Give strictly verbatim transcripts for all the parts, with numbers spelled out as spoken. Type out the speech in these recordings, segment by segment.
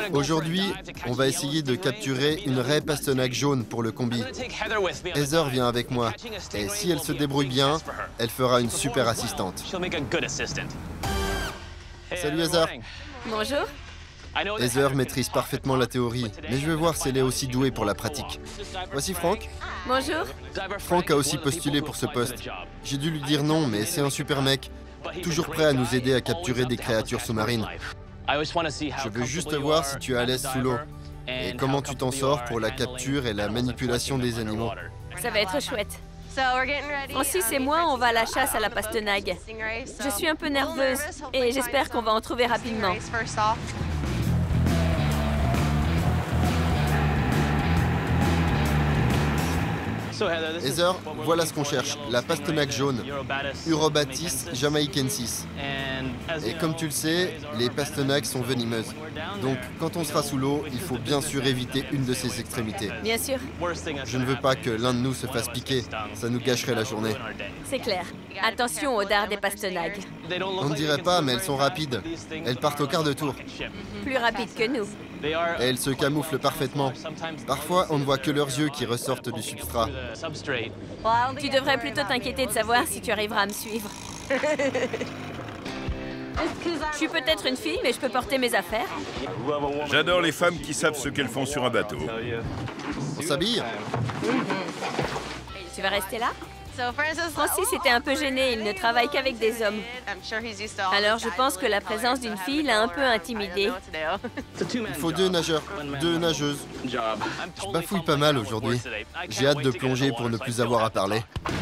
Aujourd'hui, on va essayer de capturer une raie pastenaque jaune pour le combi. Heather vient avec moi, et si elle se débrouille bien, elle fera une super assistante. Salut Heather. Bonjour. Heather maîtrise parfaitement la théorie, mais je veux voir si elle est aussi douée pour la pratique. Voici Frank. Bonjour. Frank a aussi postulé pour ce poste. J'ai dû lui dire non, mais c'est un super mec, toujours prêt à nous aider à capturer des créatures sous-marines. Je veux juste voir si tu es à l'aise sous l'eau et comment tu t'en sors pour la capture et la manipulation des animaux. Ça va être chouette. Francis et moi, on va à la chasse à la pastenague. Je suis un peu nerveuse et j'espère qu'on va en trouver rapidement. Heather, voilà ce qu'on cherche, la pastenaque jaune, Urobatis jamaicensis. Et comme tu le sais, les pastenaques sont venimeuses. Donc, quand on sera sous l'eau, il faut bien sûr éviter une de ses extrémités. Bien sûr. Je ne veux pas que l'un de nous se fasse piquer, ça nous gâcherait la journée. C'est clair. Attention aux dards des pastenagues. On ne dirait pas, mais elles sont rapides. Elles partent au quart de tour. Plus rapides que nous. Et elles se camouflent parfaitement. Parfois, on ne voit que leurs yeux qui ressortent du substrat. Tu devrais plutôt t'inquiéter de savoir si tu arriveras à me suivre. Je suis peut-être une fille, mais je peux porter mes affaires. J'adore les femmes qui savent ce qu'elles font sur un bateau. On s'habille? Tu vas rester là? Francis était un peu gêné, il ne travaille qu'avec des hommes. Alors je pense que la présence d'une fille l'a un peu intimidé. Il faut deux nageurs, deux nageuses. Je bafouille pas mal aujourd'hui. J'ai hâte de plonger pour ne plus avoir à parler.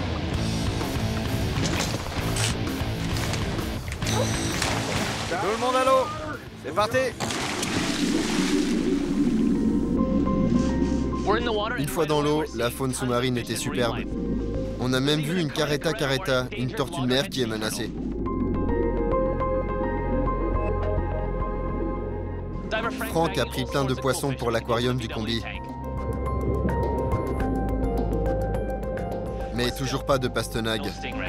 Tout le monde à l'eau! C'est parti! Une fois dans l'eau, la faune sous-marine était superbe. On a même vu une caretta caretta, une tortue de mer qui est menacée. Frank a pris plein de poissons pour l'aquarium du combi. Mais toujours pas de pastenague.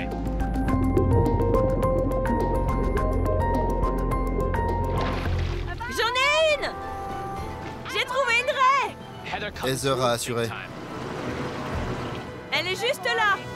J'en ai une! J'ai trouvé une raie! Heather a assuré. Elle est juste là!